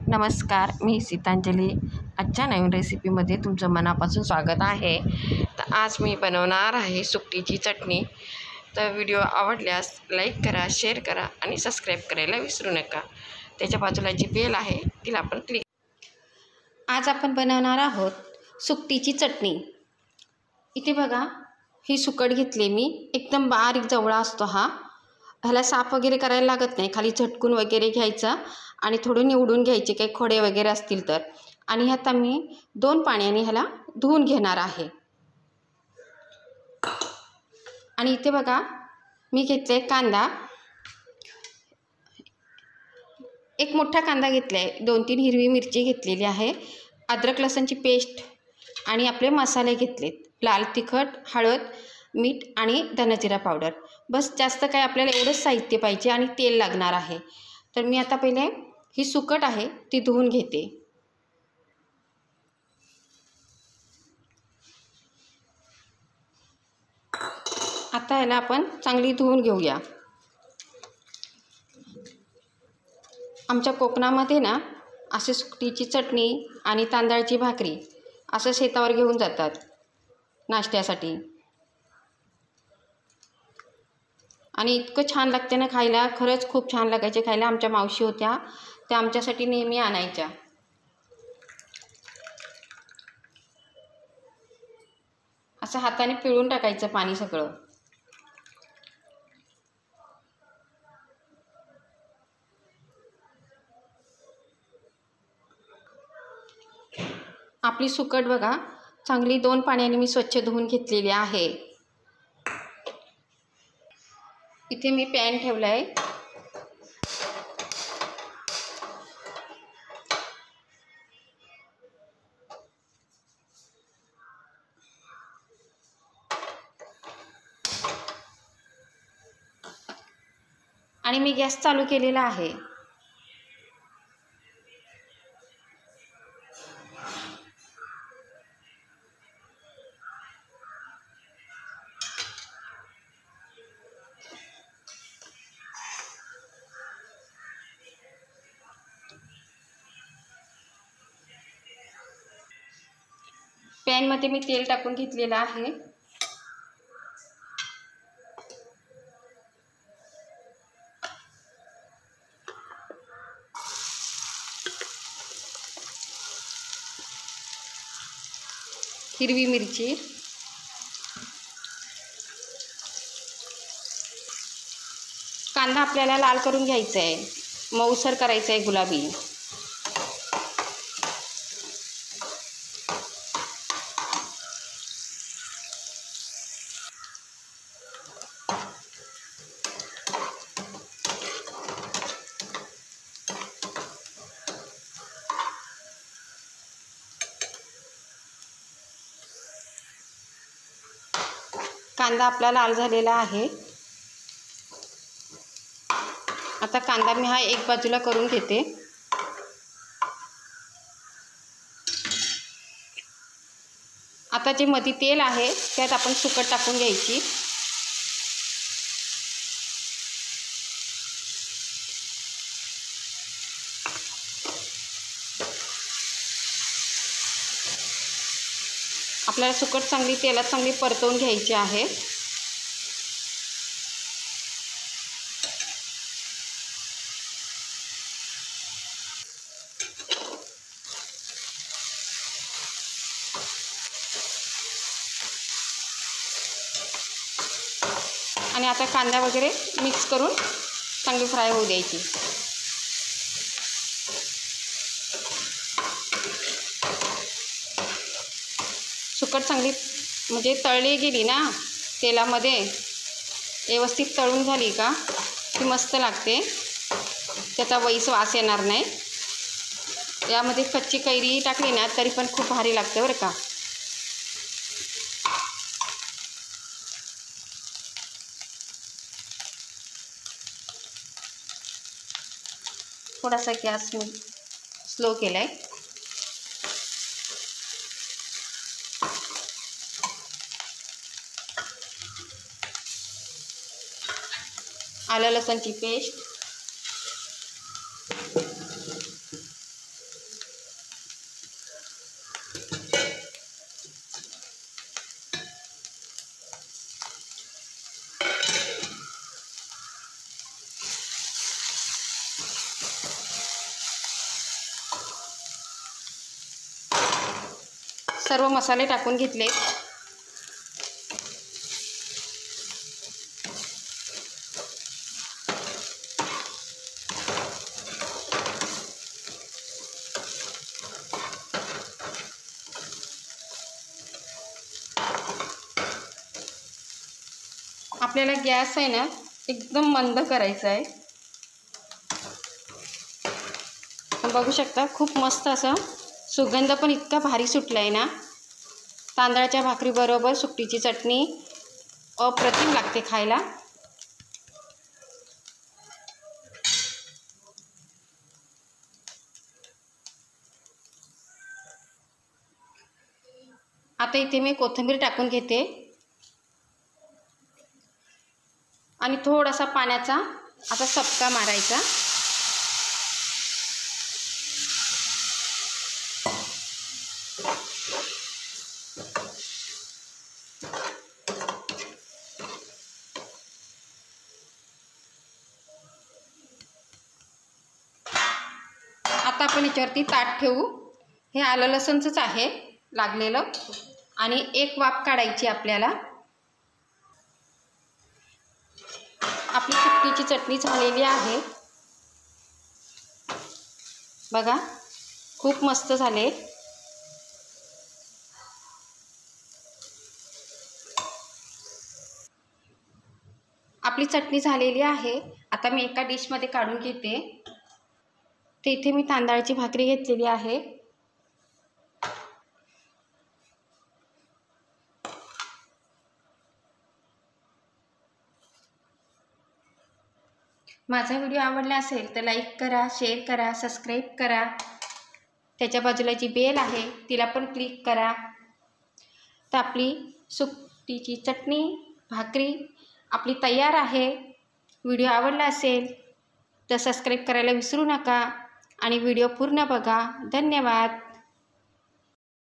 नमस्कार, मी सीतांजली. आजच्या नवीन रेसिपीमध्ये तुमचं मनापासून स्वागत आहे. तर आज मी बनवणार आहे सुकटीची चटणी. तर व्हिडिओ आवडल्यास लाईक करा, शेअर करा आणि सबस्क्राईब करायला विसरू नका. त्याच्या बाजूला जी बेल आहे तिला आपण क्लिक. आज आपण बनवणार आहोत सुकटीची चटणी. इथे बघा, ही सुकट घेतली मी. एकदम बारीक जवळा असतो हा. ह्याला साफ वगैरे करायला लागत नाही. खाली झटकून वगैरे घ्यायचा आणि थोडं निवडून घ्यायचे काही खोडे वगैरे असतील तर. आणि ह्यात आम्ही 2 पाण्याने ह्याला धुवून घेणार आहे. आणि इथे बघा, मी घेतले कांदा. एक मोठा कांदा घेतला आहे. 2-3 हिरवी मिरची घेतलेली आहे. अद्रक लसणची पेस्ट आणि आपले मसाले घेतलेत. लाल तिखट, हळद, मीठ आणि धनजिरा पावडर. बस, जास्त काय आपल्याला एवढंच साहित्य पाहिजे आणि तेल लागणार आहे. तर मी आता पहिले ही सुकट आहे ती धुवून घेते. आता याला आपण चांगली धुवून घेऊया. आमच्या कोकणामध्ये ना असे सुकटीची चटणी आणि तांदळाची भाकरी असं शेतावर घेऊन जातात नाश्त्यासाठी. आणि इतकं छान लागते ना खायला. खरंच खूप छान लागायचे खायला. आमच्या मावशी होत्या, त्या आमच्यासाठी नेहमी आणायच्या. असं हाताने पिळून टाकायचं पाणी सगळं. आपली सुकट बघा, चांगली 2 पाण्याने मी स्वच्छ धुवून घेतलेली आहे. इथे मी पॅन ठेवला आहे. आणि मी गॅस चालू केलेला आहे. पॅनमध्ये मी तेल टाकून घेतलेलं आहे. हिरवी मिरची, कांदा आपल्याला लाल करून घ्यायचा आहे, मऊसर करायचं आहे, गुलाबी. कांदा आपला लाल झालेला आहे. आता कांदा मी हा एक बाजूला करून घेते. आता जे मध्ये तेल आहे त्यात आपण सुकट टाकून घ्यायची. आपल्याला सुकट चांगली तेलात चांगली परतवून घ्यायची आहे. आणि आता कांदा वगैरे मिक्स करून चांगली फ्राय होऊ द्यायची. सुकट चांगली म्हणजे तळली गेली ना तेलामध्ये, व्यवस्थित तळून झाली का ती मस्त लागते. त्याचा वैस वास येणार नाही. यामध्ये कच्ची कैरी टाकली ना तरी पण खूप भारी लागते बरं का. थोडासा गॅस मी स्लो केला आहे. आलं लसणची पेस्ट, सर्व मसाले टाकून घेतले. आपल्याला गॅस आहे ना एकदम मंद करायचा आहे. बघू शकता खूप मस्त असा सुगंध पण इतका भारी सुटला आहे ना. तांदळाच्या भाकरीबरोबर सुकटीची चटणी अप्रतिम लागते खायला. आता इथे मी कोथिंबीर टाकून घेते आणि थोडासा पाण्याचा आता चपका मारायचा. आता आपण याच्यावरती ताट ठेवू. हे आलं लसणचंच आहे लागलेलं आणि एक वाफ काढायची आपल्याला. आपली सुकटीची चटणी झालेली आहे बघा, खूप मस्त झाले. आपली चटणी झालेली आहे. आता मी एका डिशमध्ये काढून घेते. ते इथे मी तांदळाची भाकरी घेतलेली आहे. माझा व्हिडिओ आवडला असेल तर लाईक करा, शेअर करा, सबस्क्राईब करा. त्याच्या बाजूला जी बेल आहे तिला पण क्लिक करा. तर आपली सुकटीची चटणी भाकरी आपली तयार आहे. व्हिडिओ आवडला असेल तर सबस्क्राईब करायला विसरू नका आणि व्हिडिओ पूर्ण बघा. धन्यवाद.